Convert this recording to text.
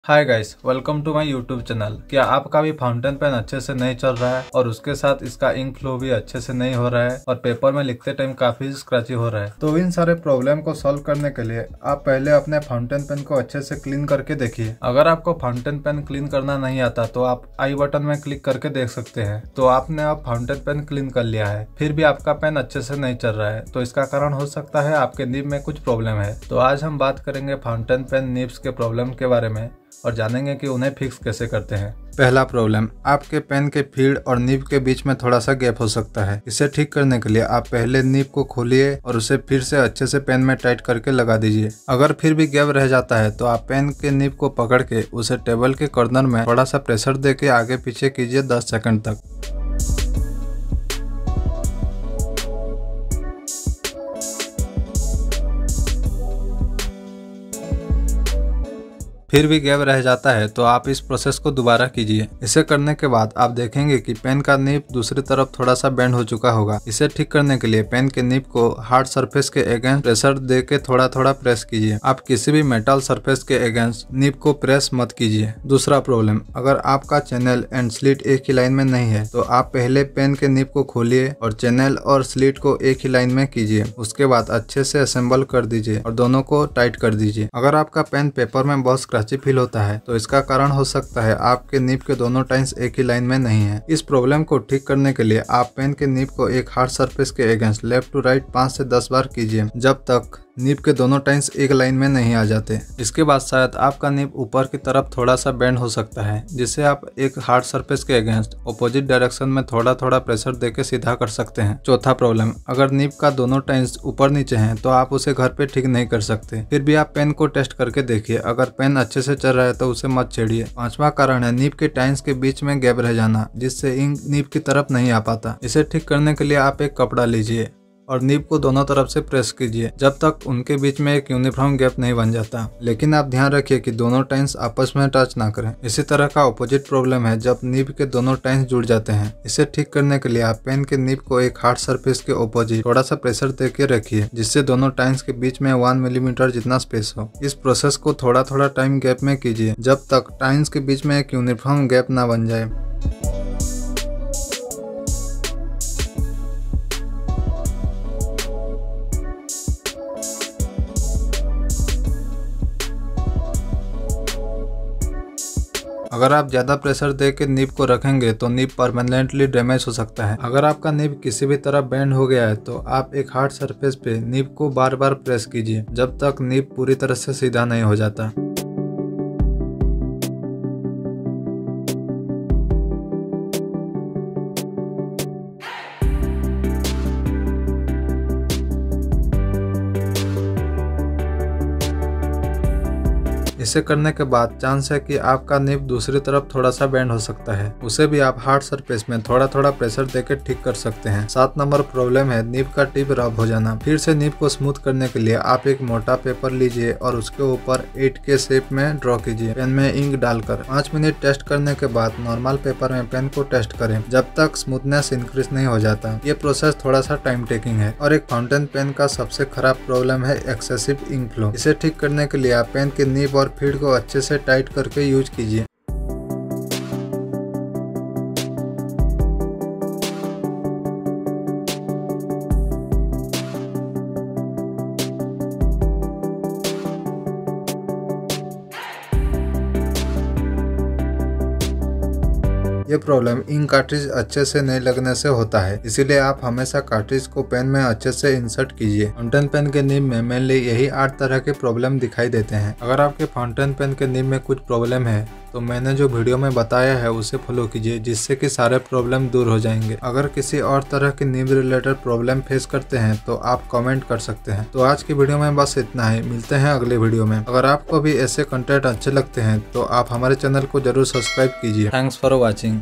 Hi guys, welcome to my YouTube channel. क्या आपका भी फाउंटेन पेन अच्छे से नहीं चल रहा है और उसके साथ इसका इंक फ्लो भी अच्छे से नहीं हो रहा है और पेपर में लिखते टाइम काफी स्क्रैची हो रहा है? तो इन सारे प्रॉब्लम को सॉल्व करने के लिए आप पहले अपने फाउंटेन पेन को अच्छे से क्लीन करके देखिए। अगर आपको फाउंटेन पेन क्लीन करना नहीं आता तो आप आई बटन में क्लिक करके देख सकते हैं। तो आपने अब फाउंटेन पेन क्लीन कर लिया है, फिर भी आपका पेन अच्छे से नहीं चल रहा है, तो इसका कारण हो सकता है आपके निब में कुछ प्रॉब्लम है। तो आज हम बात करेंगे फाउंटेन पेन निब्स के प्रॉब्लम के बारे में और जानेंगे कि उन्हें फिक्स कैसे करते हैं। पहला प्रॉब्लम, आपके पेन के फीड और निब के बीच में थोड़ा सा गैप हो सकता है। इसे ठीक करने के लिए आप पहले निब को खोलिए और उसे फिर से अच्छे से पेन में टाइट करके लगा दीजिए। अगर फिर भी गैप रह जाता है तो आप पेन के निब को पकड़ के उसे टेबल के कॉर्नर में थोड़ा सा प्रेशर देके आगे पीछे कीजिए 10 सेकंड तक। फिर भी गैप रह जाता है तो आप इस प्रोसेस को दोबारा कीजिए। इसे करने के बाद आप देखेंगे कि पेन का निब दूसरी तरफ थोड़ा सा बेंड हो चुका होगा। इसे ठीक करने के लिए पेन के निब को हार्ड सरफेस के अगेंस्ट प्रेशर दे के थोड़ा थोड़ा प्रेस कीजिए। आप किसी भी मेटल सरफेस के अगेंस्ट निब को प्रेस मत कीजिए। दूसरा प्रॉब्लम, अगर आपका चैनल एंड स्लिट एक ही लाइन में नहीं है तो आप पहले पेन के निब को खोलिए और चैनल और स्लिट को एक ही लाइन में कीजिए। उसके बाद अच्छे से असेंबल कर दीजिए और दोनों को टाइट कर दीजिए। अगर आपका पेन पेपर में बहुत फील होता है तो इसका कारण हो सकता है आपके निब के दोनों टाइम्स एक ही लाइन में नहीं है। इस प्रॉब्लम को ठीक करने के लिए आप पेन के निब को एक हार्ड सरफेस के अगेंस्ट लेफ्ट टू राइट 5 से 10 बार कीजिए जब तक निब के दोनों टाइम्स एक लाइन में नहीं आ जाते। इसके बाद शायद आपका निब ऊपर की तरफ थोड़ा सा बेंड हो सकता है, जिसे आप एक हार्ड सरफेस के अगेंस्ट ऑपोजिट डायरेक्शन में थोड़ा थोड़ा प्रेशर देके सीधा कर सकते हैं। चौथा प्रॉब्लम, अगर निब का दोनों टाइम्स ऊपर नीचे हैं तो आप उसे घर पे ठीक नहीं कर सकते। फिर भी आप पेन को टेस्ट करके देखिए। अगर पेन अच्छे से चल रहा है तो उसे मत छेड़िए। पांचवा कारण है निब के टाइम्स के बीच में गैप रह जाना, जिससे इंक निब की तरफ नहीं आ पाता। इसे ठीक करने के लिए आप एक कपड़ा लीजिए और निब को दोनों तरफ से प्रेस कीजिए जब तक उनके बीच में एक यूनिफॉर्म गैप नहीं बन जाता। लेकिन आप ध्यान रखिए कि दोनों टाइम्स आपस में टच ना करें। इसी तरह का ऑपोजिट प्रॉब्लम है जब निब के दोनों टाइम्स जुड़ जाते हैं। इसे ठीक करने के लिए आप पेन के निब को एक हार्ड सरफेस के ऑपोजिट थोड़ा सा प्रेशर देके रखिए, जिससे दोनों टाइम्स के बीच में 1 मिलीमीटर जितना स्पेस हो। इस प्रोसेस को थोड़ा थोड़ा टाइम गैप में कीजिए जब तक टाइम्स के बीच में एक यूनिफॉर्म गैप ना बन जाए। अगर आप ज्यादा प्रेशर दे के निब को रखेंगे तो निब परमानेंटली डैमेज हो सकता है। अगर आपका निब किसी भी तरह बेंड हो गया है तो आप एक हार्ड सरफेस पे निब को बार बार प्रेस कीजिए जब तक निब पूरी तरह से सीधा नहीं हो जाता। इसे करने के बाद चांस है कि आपका निब दूसरी तरफ थोड़ा सा बेंड हो सकता है। उसे भी आप हार्ड सरफेस में थोड़ा थोड़ा प्रेशर देकर ठीक कर सकते हैं। 7 नंबर प्रॉब्लम है निब का टिप रब हो जाना। फिर से निब को स्मूथ करने के लिए आप एक मोटा पेपर लीजिए और उसके ऊपर 8 के शेप में ड्रॉ कीजिए पेन में इंक डालकर। 5 मिनट टेस्ट करने के बाद नॉर्मल पेपर में पेन को टेस्ट करें जब तक स्मूथनेस इंक्रीज नहीं हो जाता। ये प्रोसेस थोड़ा सा टाइम टेकिंग है। और एक फाउंटेन पेन का सबसे खराब प्रॉब्लम है एक्सेसिव इंक फ्लो। इसे ठीक करने के लिए आप पेन के निब और फीड को अच्छे से टाइट करके यूज कीजिए। ये प्रॉब्लम इंक कार्ट्रिज अच्छे से नहीं लगने से होता है, इसीलिए आप हमेशा कार्ट्रिज को पेन में अच्छे से इंसर्ट कीजिए। फाउंटेन पेन के निब में मेनली यही 8 तरह के प्रॉब्लम दिखाई देते हैं। अगर आपके फाउंटेन पेन के निब में कुछ प्रॉब्लम है तो मैंने जो वीडियो में बताया है उसे फॉलो कीजिए, जिससे कि सारे प्रॉब्लम दूर हो जाएंगे। अगर किसी और तरह की निब रिलेटेड प्रॉब्लम फेस करते हैं तो आप कमेंट कर सकते हैं। तो आज की वीडियो में बस इतना ही। मिलते हैं अगले वीडियो में। अगर आपको भी ऐसे कंटेंट अच्छे लगते हैं तो आप हमारे चैनल को जरूर सब्सक्राइब कीजिए। Thanks for watching.